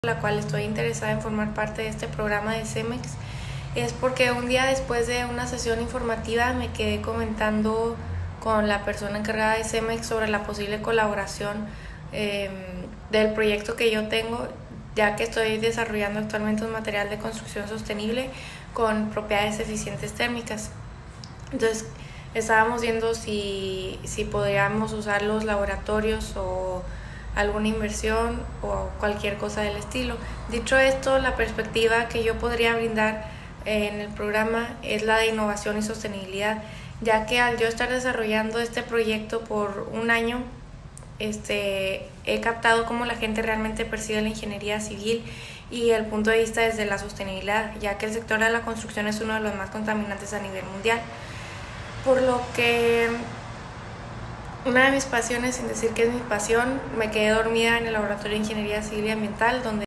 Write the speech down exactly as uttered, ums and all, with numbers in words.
La cual estoy interesada en formar parte de este programa de CEMEX es porque un día después de una sesión informativa me quedé comentando con la persona encargada de CEMEX sobre la posible colaboración eh, del proyecto que yo tengo, ya que estoy desarrollando actualmente un material de construcción sostenible con propiedades eficientes térmicas. Entonces estábamos viendo si, si podríamos usar los laboratorios o alguna inversión o cualquier cosa del estilo. Dicho esto, la perspectiva que yo podría brindar en el programa es la de innovación y sostenibilidad, ya que al yo estar desarrollando este proyecto por un año, este, he captado cómo la gente realmente percibe la ingeniería civil y el punto de vista desde la sostenibilidad, ya que el sector de la construcción es uno de los más contaminantes a nivel mundial. Por lo que una de mis pasiones, sin decir que es mi pasión, me quedé dormida en el laboratorio de Ingeniería Civil y Ambiental, donde